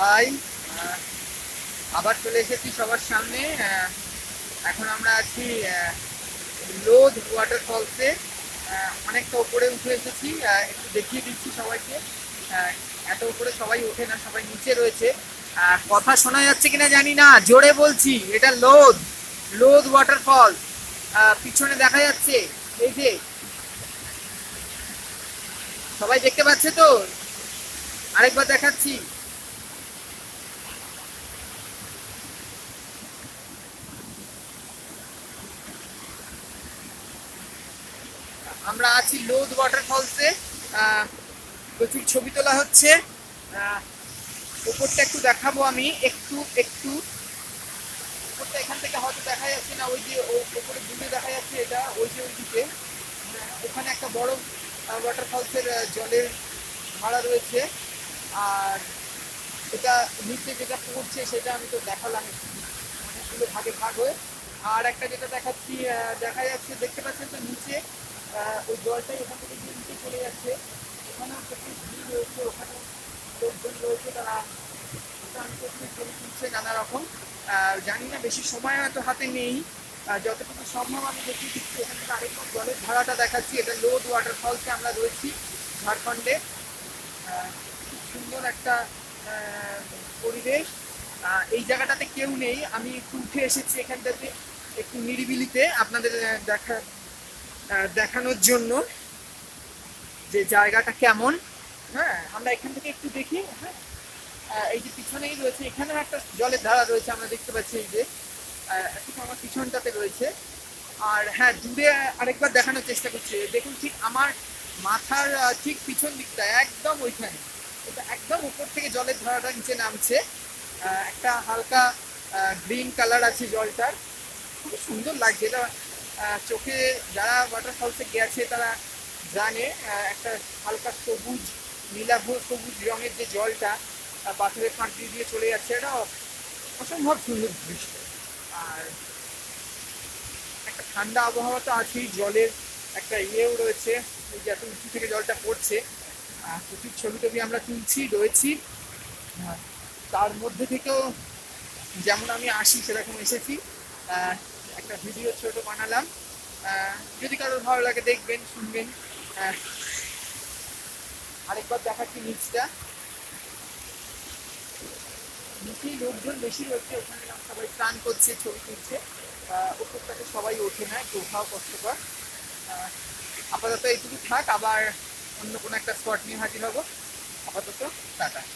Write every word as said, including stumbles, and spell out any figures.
High, আবার চলে এসেছি সবার সামনে। এখন আমরা আছি লোধ ওয়াটারফলসে। অনেকটা উপরে উঠে এসেছি, একটু দেখিয়ে দিচ্ছি সবাইকে। এত উপরে সবাই ওঠে না, সবাই নিচে রয়েছে। কথা শোনা যাচ্ছে কিনা জানি না, জোরে বলছি, এটা লোধ লোধ ওয়াটারফল। পিছনে দেখা যাচ্ছে, এই যে সবাই দেখতে পাচ্ছে তো? আরেকবার দেখাচ্ছি। আমরা আছি লোধ ওয়াটারফলসে। প্রচুর ছবি তোলা হচ্ছে। উপরটা একটু দেখাবো আমি, একটু একটু উপরটা এখান থেকে হয়তো দেখা যাচ্ছে না, ওই যে উপরে দূরে দেখা যাচ্ছে, এটা ওই যে ওইদিকে ওখানে একটা বড় ওয়াটারফলসের জলের ধারা রয়েছে। আর এটা নিচে যেটা পড়ছে সেটা আমি তো দেখালাম অনেকগুলো ভাগে ভাগ হয়ে। আর একটা যেটা দেখাচ্ছি, দেখা যাচ্ছে, দেখতে পাচ্ছেন তো নিচে ওই জলটাই এখান থেকে নিচে চলে যাচ্ছে। ওখানেও প্রচুর ভিড় রয়েছে, ওখানে লোকজন রয়েছে, তারা স্নান করছে, ছবি তুলছে নানা রকম। জানি না, বেশি সময় হয়তো হাতে নেই, যতটুকু সম্ভব আমি দেখিয়ে দিচ্ছি। এখান থেকে আরেকবার জলের ধারাটা দেখাচ্ছি। এটা লোধ ওয়াটারফলসে আমরা রয়েছি, ঝাড়খণ্ডে। খুব সুন্দর একটা পরিবেশ। এই জায়গাটাতে কেউ নেই, আমি একটু উঠে এসেছি এখানটাতে একটু নিরিবিলিতে আপনাদের দেখা দেখানোর জন্য যে জায়গাটা কেমন। হ্যাঁ, আমরা এখান থেকে একটু দেখি। হ্যাঁ, এই যে পিছনেই রয়েছে, এখানেও একটা জলের ধারা রয়েছে, আমরা দেখতে পাচ্ছি, এই যে একটু আমার পিছনটাতে রয়েছে। আর হ্যাঁ, দূরে আরেকবার দেখানোর চেষ্টা করছি। দেখুন, ঠিক আমার মাথার ঠিক পিছন দিকটা একদম ওইখানে, এটা একদম উপর থেকে জলের ধারাটা নিচে নামছে। একটা হালকা গ্রিন কালার আছে জলটার, খুব সুন্দর লাগছে এটা। চোখে যারা ওয়াটারফলসে গেছে তারা জানে, একটা হালকা সবুজ, নীলাভ সবুজ রঙের যে জলটা পাথরের ফাঁক দিয়ে দিয়ে চলে যাচ্ছে, এটা অসম্ভব সুন্দর দৃশ্য। আর একটা ঠান্ডা আবহাওয়া তো আছেই, জলের একটা ইয়েও রয়েছে, এই যে এত উঁচু থেকে জলটা পড়ছে। প্রচুর ছবি টবি আমরা তুলছি, রয়েছি। তার মধ্যে থেকেও যেমন আমি আসি সেরকম এসেছি, একটা ভিডিও ছোট বানালাম। যদি কারোর ভালো লাগে দেখবেন, শুনবেন। আরেকবার দেখাচ্ছি নিচটা, নিচেই লোকজন বেশি রয়েছে, ওখানে সবাই স্নান করছে, ছবি তুলছে। উপরটাতে সবাই ওঠে না, একটু ওঠাও কষ্টকর। আপাতত এইটুকু থাক, আবার অন্য কোনো একটা স্পট নিয়ে হাজির হবো। আপাতত টাটা।